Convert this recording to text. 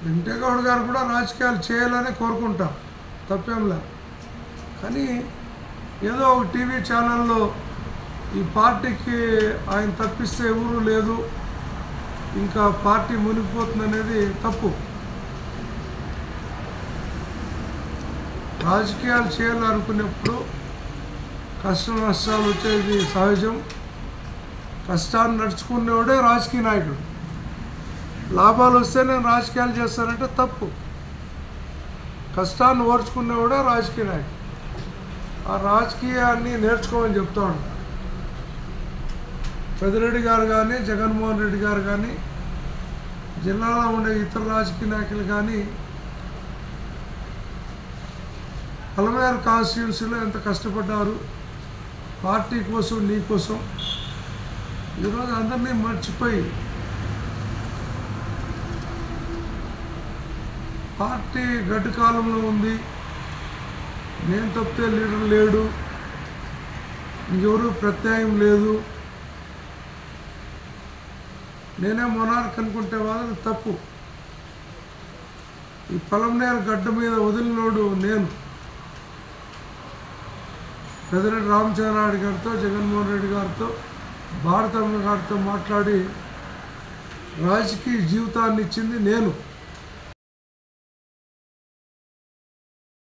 వెంకటేగౌడ గారు కూడా రాజకీయాలు చేయాలని కోరుకుంటాం, తప్పేంలే. కానీ ఏదో ఒక టీవీ ఛానల్లో ఈ పార్టీకి ఆయన తప్పిస్తే ఎవరు లేదు, ఇంకా పార్టీ మునిగిపోతుంది అనేది తప్పు. రాజకీయాలు చేయాలనుకునేప్పుడు కష్ట నష్టాలు వచ్చేది సహజం. కష్టాన్ని నడుచుకునేవాడే రాజకీయ నాయకుడు. లాభాలు వస్తే నేను రాజకీయాలు చేస్తానంటే తప్పు. కష్టాన్ని ఓర్చుకునేవాడే రాజకీయ నాయకుడు. ఆ రాజకీయాన్ని నేర్చుకోమని చెప్తా ఉంటాను. పెద్దిరెడ్డి గారు కానీ, జగన్మోహన్ రెడ్డి గారు కానీ, జిల్లాలో ఉండే ఇతర రాజకీయ నాయకులు కానీ పలమనేరు కాన్స్టిట్యున్సీలో ఎంత కష్టపడ్డారు పార్టీ కోసం, నీ కోసం. ఈరోజు అందరినీ మర్చిపోయి పార్టీ గడ్డు కాలంలో ఉంది, నేను తప్పితే లీడర్ లేడు, ఇంకెవరు ప్రత్యాయం లేదు, నేనే మొనార్క్ అనుకుంటే వాళ్ళది తప్పు. ఈ పలమనేరు గడ్డ మీద వదిలినోడు నేను. పెద్దిరెడ్డి రామచంద్రారెడ్డి గారితో, జగన్మోహన్ రెడ్డి గారితో, భారతమ్మ గారితో మాట్లాడి రాజకీయ జీవితాన్ని ఇచ్చింది నేను.